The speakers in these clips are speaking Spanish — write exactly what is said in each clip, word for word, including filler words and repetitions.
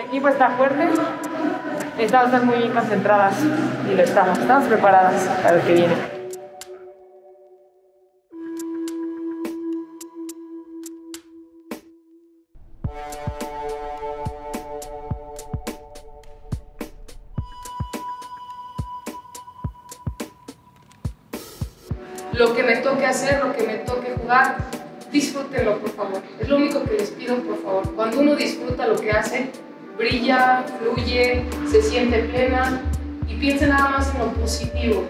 equipo está fuerte, necesitamos estar muy bien concentradas y lo estamos, estamos preparadas para lo que viene. Lo que me toque hacer, lo que me toque jugar, disfrútenlo, por favor. Es lo único que les pido, por favor. Cuando uno disfruta lo que hace, brilla, fluye, se siente plena y piense nada más en lo positivo.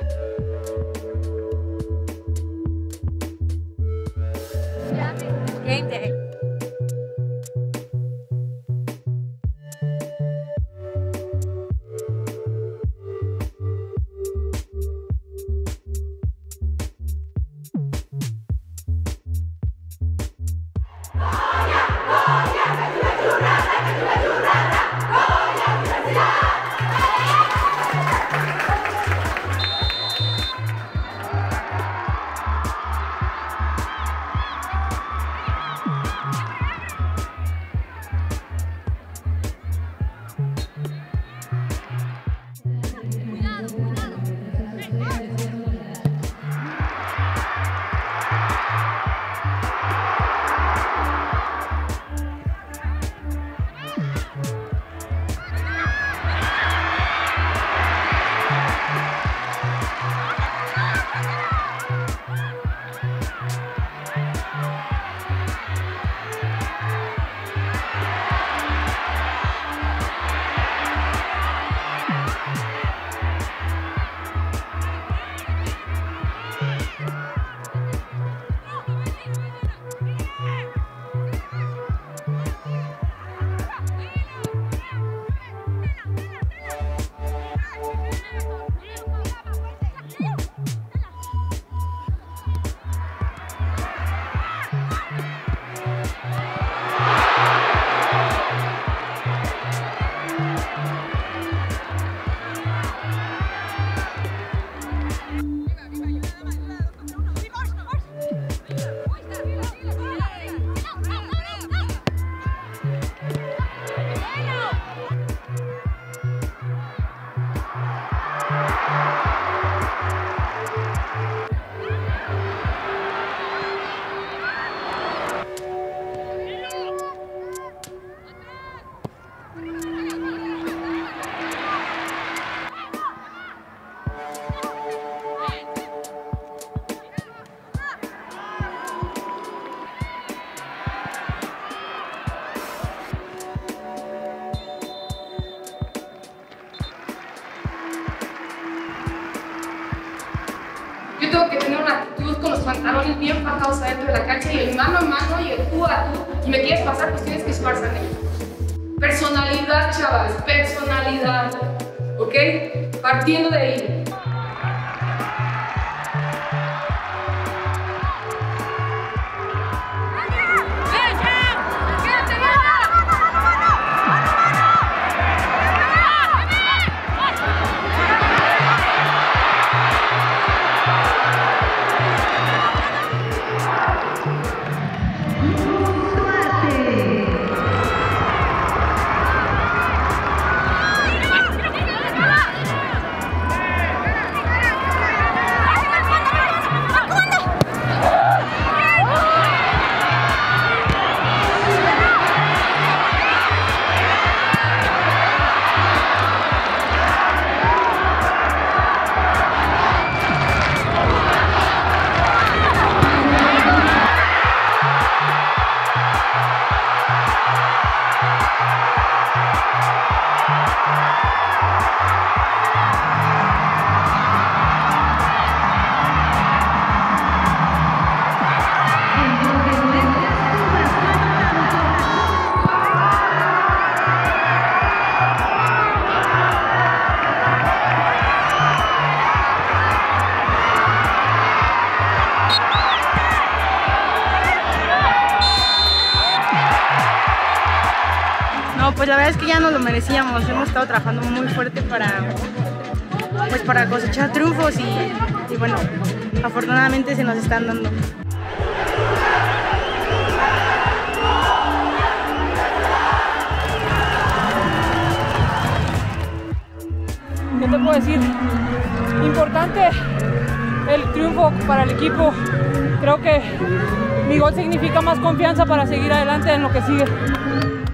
Game day. Yo tengo que tener una actitud con los pantalones bien fajados adentro de la cancha y el mano a mano y el tú a tú. Y me quieres pasar, pues tienes que esforzar en ello. Personalidad, chavas, personalidad. ¿Ok? Partiendo de ahí. Pues la verdad es que ya nos lo merecíamos, hemos estado trabajando muy fuerte para, pues para cosechar triunfos y, y bueno, afortunadamente se nos están dando. puedo decir? Importante el triunfo para el equipo. Creo que mi gol significa más confianza para seguir adelante en lo que sigue.